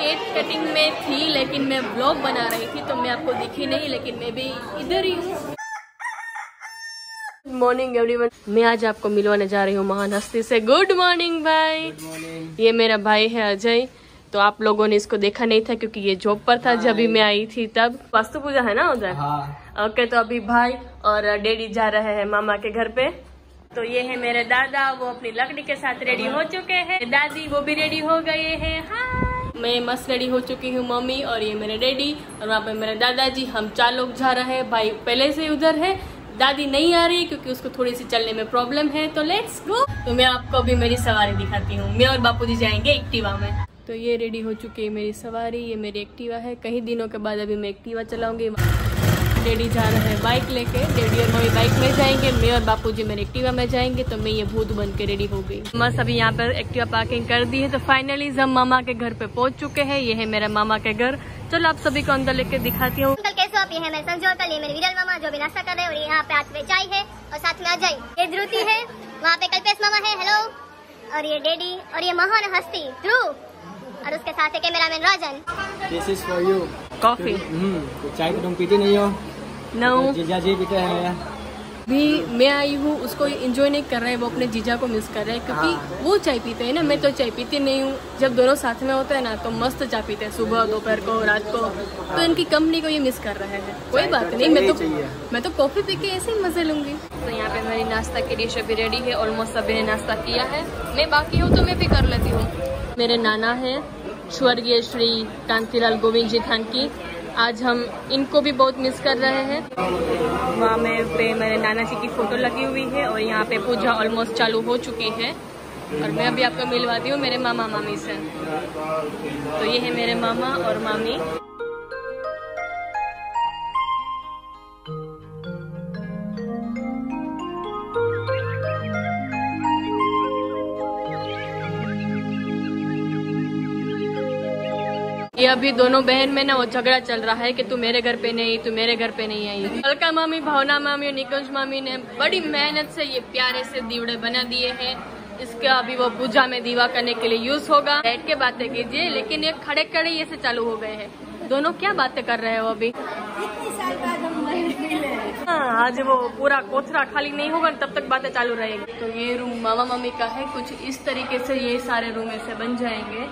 Cake cutting में थी, लेकिन मैं व्लॉग बना रही थी तो मैं आपको दिखी नहीं, लेकिन मैं भी इधर ही हूँ। गुड मॉर्निंग एवरीवन, मैं आज आपको मिलवाने जा रही हूँ महान हस्ती से। गुड मॉर्निंग भाई। Good morning. ये मेरा भाई है अजय। तो आप लोगों ने इसको देखा नहीं था क्योंकि ये जॉब पर था जब भी मैं आई थी तब। वास्तु पूजा है ना उधर? हाँ। ओके, तो अभी भाई और डैडी जा रहे हैं मामा के घर पे। तो ये है मेरे दादा, वो अपनी लकड़ी के साथ रेडी हो चुके हैं। दादी वो भी रेडी हो गए हैं। हाय, मैं मस्त रेडी हो चुकी हूँ। मम्मी और ये मेरे डैडी और वहाँ पे मेरे दादाजी, हम 4 लोग जा रहे हैं। भाई पहले से उधर है, दादी नहीं आ रही क्योंकि उसको थोड़ी सी चलने में प्रॉब्लम है। तो लेट्स गो। तो मैं आपको अभी मेरी सवारी दिखाती हूँ। मैं और बापूजी जाएंगे एक्टिवा में। तो ये रेडी हो चुकी है मेरी सवारी। ये मेरी एक्टिवा है। कई दिनों के बाद अभी मैं एक्टिवा चलाऊंगी। डैडी जा रहे हैं बाइक लेके। डैडी और मम्मी बाइक में जाएंगे, मैं और बापूजी मेरे एक्टिवा में जाएंगे। तो मैं ये भूत बन के रेडी हो गई। बस अभी यहाँ पर एक्टिवा पार्किंग कर दी है। तो फाइनली हम मामा के घर पे पहुंच चुके हैं। ये है मेरा मामा के घर। चलो आप सभी को अंदर लेके दिखाती हूँ। कैसे आप? ये है मेरे संजू अंकल, ये मेरे विरल मामा जो भी नाश्ता कर रहे हैं, और यहाँ पे आज चाय है और साथ में अजय, ये ध्रुति है, वहाँ पे कल्पेश मामा है, हेलो, और ये डैडी और ये महान हस्ती ध्रुव, और उसके साथ है cameraman Rajan. This is for you. Coffee. तो चाय तो तुम पीती नहीं हो? नो। जीजा जी पीते हैं। भी मैं आई हूँ, उसको एंजॉय नहीं कर रहे हैं, वो अपने जीजा को मिस कर रहे हैं क्योंकि वो चाय पीते हैं ना, मैं तो चाय पीती नहीं हूँ। जब दोनों साथ में होते हैं ना तो मस्त चाय पीते हैं, सुबह दोपहर को रात को। तो इनकी कंपनी को ये मिस कर रहे हैं। कोई बात नहीं, मैं तो कॉफी पी के ऐसे ही मजे लूंगी। तो यहाँ पे मेरी नाश्ता के डिश अभी रेडी है। ऑलमोस्ट सभी ने नाश्ता किया है। मैं बाकी हूँ तो मैं भी कर लेती हूँ। मेरे नाना है स्वर्गीय श्री कांतिलाल गोविंद जी थानकी। आज हम इनको भी बहुत मिस कर रहे हैं। वहाँ में पे मेरे नाना जी की फोटो लगी हुई है और यहाँ पे पूजा ऑलमोस्ट चालू हो चुकी है। और मैं अभी आपको मिलवाती हूँ मेरे मामा मामी से। तो ये है मेरे मामा और मामी। ये अभी दोनों बहन में ना वो झगड़ा चल रहा है कि तू मेरे घर पे नहीं, तू मेरे घर पे नहीं आई। अलका मामी, भावना मामी और निकुंज मामी ने बड़ी मेहनत से ये प्यारे से दीवड़े बना दिए हैं। इसका अभी वो पूजा में दीवा करने के लिए यूज होगा। बैठ के बातें कीजिए, लेकिन ये खड़े खड़े ये से चालू हो गए हैं। दोनों क्या बातें कर रहे हो अभी? हाँ, आज वो पूरा कोथरा खाली नहीं होगा तब तक बातें चालू रहेगी। तो ये रूम मामा मम्मी का है। कुछ इस तरीके से ये सारे रूम ऐसे बन जाएंगे।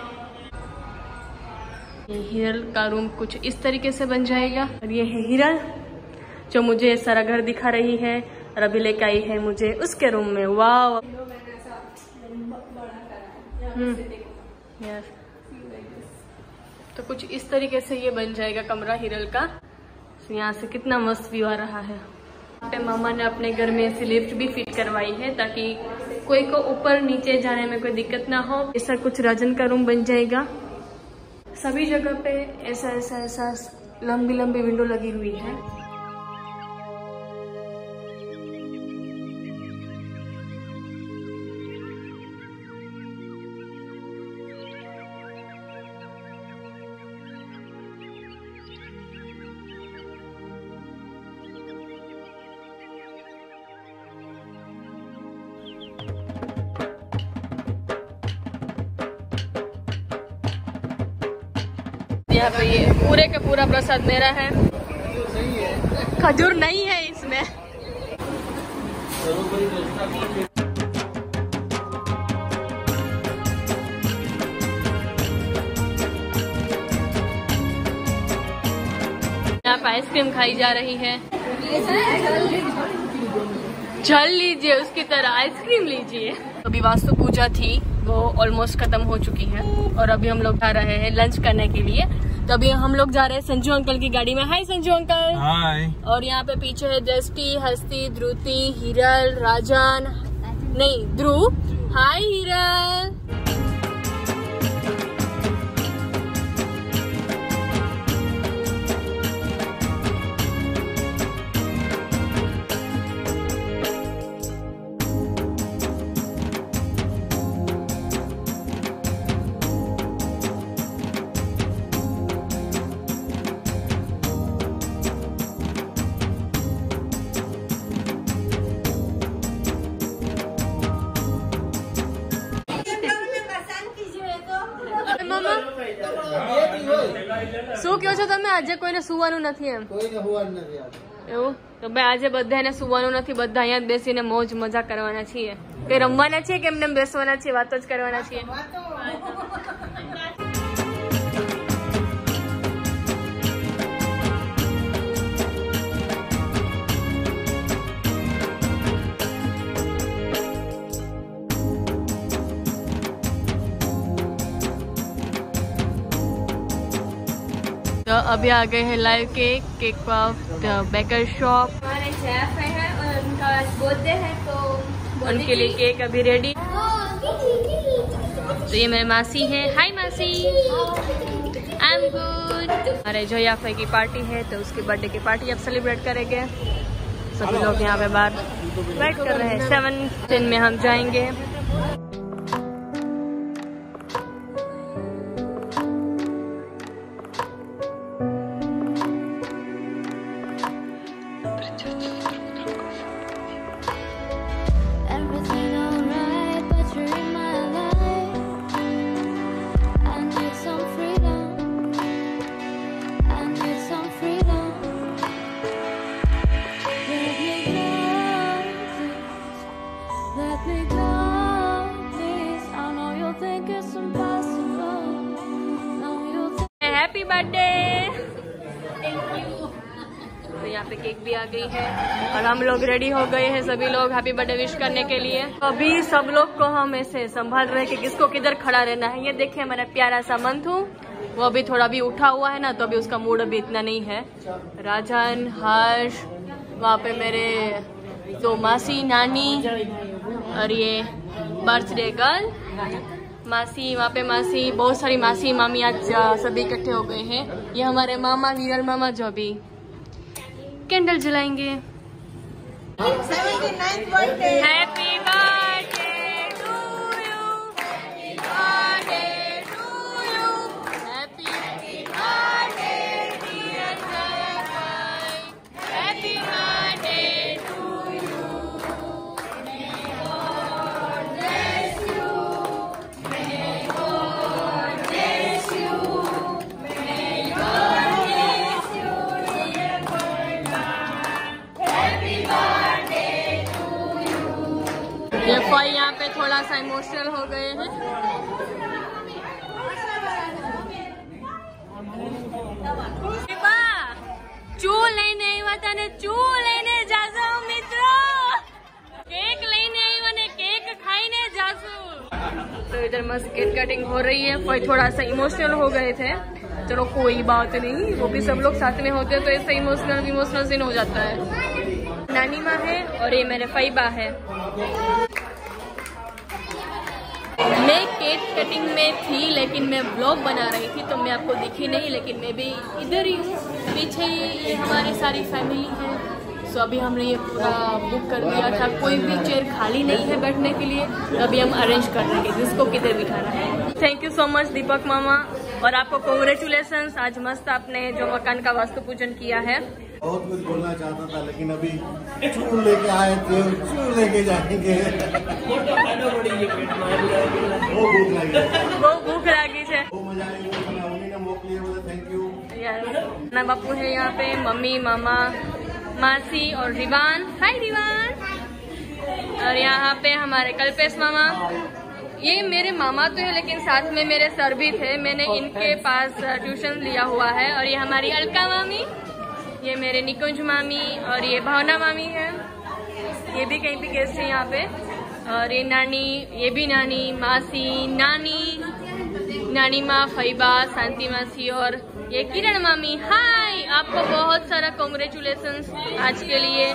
ये हिरल का रूम कुछ इस तरीके से बन जाएगा। और ये है हिरल जो मुझे सारा घर दिखा रही है और अभी लेके आई है मुझे उसके रूम में। वाह। यस। तो कुछ इस तरीके से ये बन जाएगा कमरा हिरल का। यहाँ से कितना मस्त व्यू आ रहा है। मामा ने अपने घर में ऐसी लिफ्ट भी फिट करवाई है ताकि कोई को ऊपर नीचे जाने में कोई दिक्कत ना हो। ऐसा कुछ राजन का रूम बन जाएगा। सभी जगह पे ऐसा लंबी लंबी विंडो लगी हुई है। यहाँ पे ये पूरे का पूरा प्रसाद मेरा है। खजूर नहीं है इसमें। यहाँ पे आइसक्रीम खाई जा रही है। जल लीजिए उसकी तरह आइसक्रीम लीजिए। अभी वास्तु पूजा थी, वो ऑलमोस्ट खत्म हो चुकी है और अभी हम लोग जा रहे हैं लंच करने के लिए। तो अभी हम लोग जा रहे हैं संजू अंकल की गाड़ी में। Hi Sanju uncle. हाय। और यहाँ पे पीछे है दृष्टि, हस्ती, ध्रुति, हिरल, राजन, नहीं ध्रुव। हाय हिरल। શું કહો છો તમે? આજે કોઈને સુવાનું નથી એમ? કોઈને હોવાનું નથી આજે. એવું તો ભાઈ આજે બધાને સુવાનું નથી, બધા અહીંયા જ બેસીને મોજ મજા કરવાના છીએ. કે રમવાના છીએ કે એમને બેસવાના છીએ, વાતો જ કરવાના છીએ. तो अभी आ गए हैं live cake the baker shop. हमारे शेफ है और उनका बर्थडे है तो उनके लिए केक अभी रेडी. तो ये मेरे मासी है. हाय मासी, आई एम गुड. हमारे जोया भाई की पार्टी है तो उसकी बर्थडे की पार्टी अब सेलिब्रेट करेंगे. सभी लोग यहाँ पे बाहर वेट कर रहे हैं. 7 में हम जाएंगे. Happy birthday. Thank you. तो यहाँ पे केक भी आ गई है और हम लोग रेडी हो गए हैं. सभी लोग हैप्पी बर्थडे विश करने के लिए. अभी सब लोग को हम ऐसे संभाल रहे हैं कि किसको किधर खड़ा रहना है. ये देखिए मेरा प्यारा सा मंथु, वो अभी थोड़ा भी उठा हुआ है ना, तो अभी उसका मूड अभी इतना नहीं है. राजन, हर्ष, वहाँ पे मेरे दो मासी नानी और ये बर्थडे गर्ल मासी. वहाँ पे मासी, बहुत सारी मासी मामी आज सभी इकट्ठे हो गए हैं. ये हमारे मामा विरल मामा जो अभी कैंडल जलाएंगे. Happy birthday to you, happy birthday to you, happy birthday dear Jay भाई, happy birthday to you. May God bless you, may God bless you, may God bless you dear happy birthday to you. ये भाई यहाँ पे थोड़ा सा emotional हो गए हैं. चू લઈને આવ્યા હતા ને ચૂ લઈને જાજો મિત્રો. केक लेने आई मैंने, केक खाने जासू. तो इधर मस्त केक कटिंग हो रही है. कोई थोड़ा सा इमोशनल हो गए थे. चलो कोई बात नहीं, वो भी सब लोग साथ में होते तो ऐसे इमोशनल सीन हो जाता है. नानी माँ है और ये मेरे फईबा है. मैं केक कटिंग में थी लेकिन मैं व्लॉग बना रही थी तो मैं आपको दिखी नहीं, लेकिन मैं भी इधर ही हूँ. पीछे ये हमारी सारी फैमिली है. तो अभी हमने ये पूरा बुक कर दिया था. कोई भी चेयर खाली नहीं है बैठने के लिए, तो अभी हम अरेंज कर देंगे जिसको किधर बिठाना है. Thank you so much Deepak मामा, और आपको कॉन्ग्रेचुलेशन. आज मस्त आपने जो मकान का वास्तु पूजन किया है. बहुत कुछ बोलना चाहता था लेकिन अभी चूर लेके आए थे, चूर लेके जाएंगे. वो भूख लगी है. वो मजा आई. उन्हीं ने मोकली है. Thank you. ना बापू है यहाँ पे, मम्मी, मामा, मासी और रिवान. हाय रिवान. और यहाँ पे हमारे कल्पेश मामा. ये मेरे मामा तो है लेकिन साथ में मेरे सर भी थे. मैंने इनके पास ट्यूशन लिया हुआ है. और ये हमारी अलका मामी, ये मेरे निकुंज मामी और ये भावना मामी है. ये भी कहीं भी गेस्ट है यहाँ पे. और ये नानी, ये भी नानी, मासी, नानी माँ, फईबा, शांति मासी और ये किरण मामी. हाय, आपको बहुत सारा कॉन्ग्रेचुलेशंस आज के लिए.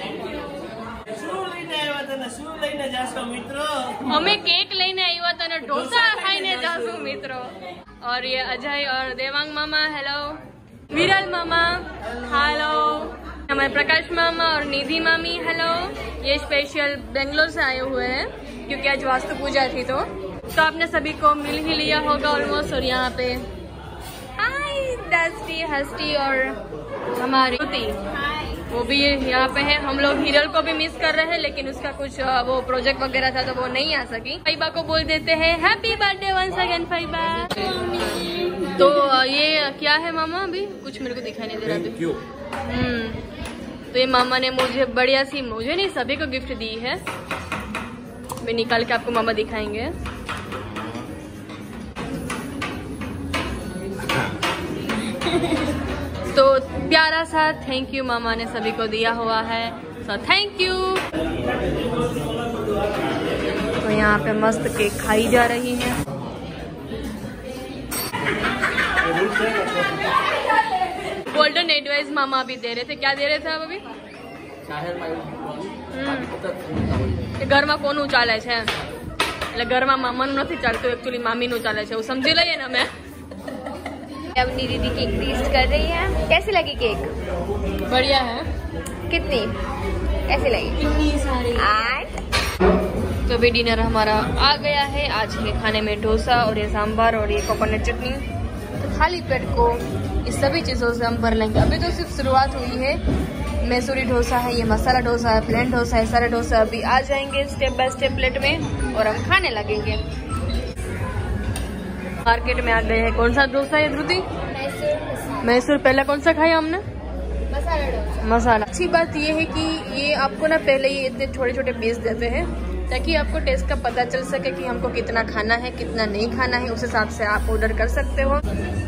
हमें केक लेने આવ્યા હતા ને ઢોસા ખાઈને જાશું મિત્રો. और ये अजय और देवांग मामा. हेलो. विरल मामा हेलो. हमारे प्रकाश मामा और निधि मामी हेलो. ये स्पेशल बेंगलोर से आए हुए हैं क्योंकि आज वास्तु पूजा थी. तो आपने सभी को मिल ही लिया होगा ऑलमोस्ट. और यहाँ पे हाय डस्टी, हस्टी और हमारी वो भी यहाँ पे है. हम लोग हिरल को भी मिस कर रहे हैं लेकिन उसका कुछ वो प्रोजेक्ट वगैरह था तो वो नहीं आ सकी. फईबा को बोल देते हैं हैप्पी बर्थडे वंस अगेन फईबा. तो ये क्या है मामा? अभी कुछ मेरे को दिखाई नहीं दे रहा। क्यों? तो ये मामा ने मुझे बढ़िया सी, मुझे नहीं सभी को गिफ्ट दी है। मैं निकाल के आपको मामा दिखाएंगे। तो प्यारा सा थैंक यू मामा ने सभी को दिया हुआ है, सो थैंक यू। तो यहाँ पे मस्त केक खाई जा रही है। गोल्डन एडवाइस मामा अभी दे रहे थे। क्या दे रहे थे आप अभी? घर में कोनु चाले छे? એટલે ઘરમાં મામાનું નથી ચાલતું, एक्चुअली मामीનું चाले छे, वो समझी लઈએ ने। मैं अपनी दीदी केक टेस्ट कर रही है। कैसी लगी केक? बढ़िया है। कितनी कैसी लगी? कितनी सारी। तो अभी डिनर हमारा आ गया है। आज है खाने में डोसा और ये सांभर और ये कोकोनट चटनी। तो खाली पेट को इस सभी चीज़ों से हम भर लेंगे। अभी तो सिर्फ शुरुआत हुई है। मैसूरी डोसा है, ये मसाला डोसा है, प्लेन डोसा है, सारे डोसा अभी आ जाएंगे स्टेप बाय स्टेप प्लेट में और हम खाने लगेंगे। मार्केट में आ गए हैं। कौन सा डोसा है धृति? मैसूर। पहले कौन सा खाया हमने? मसाला डोसा। मसाला। अच्छी बात ये है कि ये आपको ना पहले ये इतने छोटे छोटे पीस देते हैं ताकि आपको टेस्ट का पता चल सके कि हमको कितना खाना है कितना नहीं खाना है। उस हिसाब से आप ऑर्डर कर सकते हो।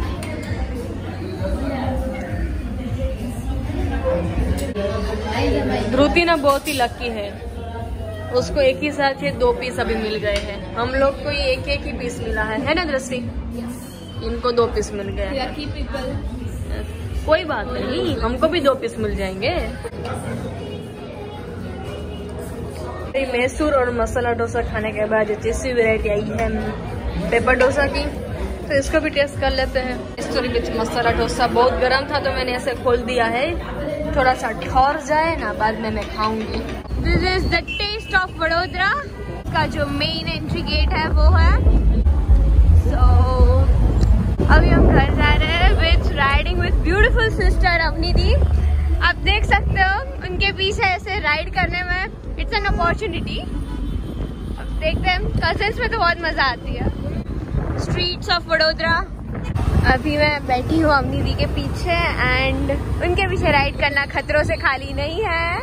ध्रुति ना बहुत ही लकी है, उसको एक ही साथ ये 2 पीस अभी मिल गए हैं। हम लोग को ये एक ही पीस मिला है ना दृष्टि? इनको 2 पीस मिल गए हैं। Lucky people. कोई बात नहीं, हमको भी 2 पीस मिल जाएंगे। मैसूर और मसाला डोसा खाने के बाद तीसरी वैरायटी आई है पेपर डोसा की, तो इसको भी टेस्ट कर लेते हैं। एक्चुअली विच मसाला डोसा बहुत गर्म था तो मैंने ऐसे खोल दिया है, थोड़ा सा ठहर जाए ना, बाद में मैं खाऊंगी। This is the taste of Vadodara का जो मेन एंट्री गेट है वो है। So, अभी हम घर जा रहे हैं with riding with beautiful sister Avneeti. आप देख सकते हो उनके पीछे ऐसे राइड करने में इट्स एन अपॉर्चुनिटी। अब देखते हैं, कजिन्स में तो बहुत मजा आती है। Streets of Vadodara. अभी मैं बैठी हूँ अवनीति के पीछे एंड उनके पीछे राइड करना खतरों से खाली नहीं है।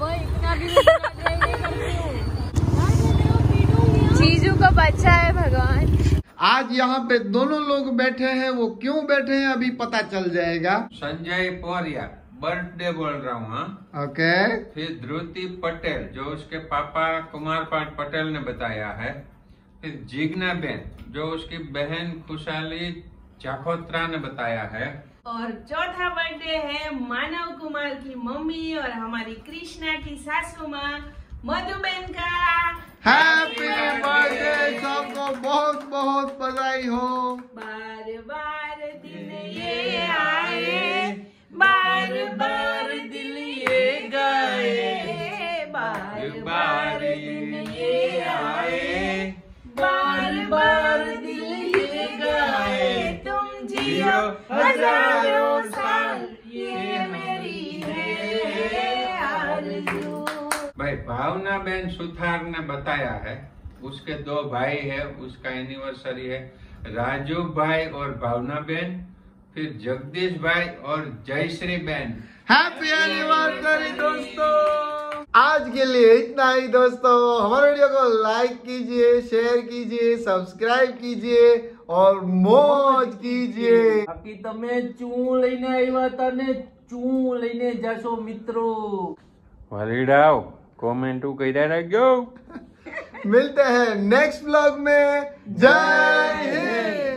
जीजू को बच्चा है भगवान। आज यहाँ पे दोनों लोग बैठे हैं, वो क्यों बैठे हैं अभी पता चल जाएगा। संजय पौरिया बर्थडे बोल रहा हूँ। हाँ, ओके। फिर ध्रुति पटेल जो उसके पापा कुमार पाठ पटेल ने बताया है। फिर जिग्ना बेन जो उसकी बहन खुशहाली जाखोत्रा ने बताया है। और चौथा बर्थडे है मानव कुमार की मम्मी और हमारी कृष्णा की सासू माँ मधुबेन का। हैप्पी बर्थडे, सबको बहुत बहुत बधाई हो। बार बार दिन ये आए, बार बार दिल ये गाए, बार बार दिन ये आए, बार बार दिल ये गाए। तुम जियो हजारों साल, ये मेरी है आरज़ू। भाई भावना बेन सुथार ने बताया है, उसके 2 भाई है, उसका एनिवर्सरी है, राजू भाई और भावना बेन। फिर जगदीश भाई और जयश्री बेन। हैप्पी एनिवर्सरी दोस्तों। आज के लिए इतना ही दोस्तों। हमारे वीडियो को लाइक कीजिए, शेयर कीजिए, सब्सक्राइब कीजिए और मौज कीजिए। બાકી તમે ચૂ લઈને આવ્યા હતા ને ચૂ લઈને જાશો મિત્રો। વલીડાઓ કોમેન્ટો કર્યા રાખજો। मिलते हैं नेक्स्ट ब्लॉग में। जय हिंद।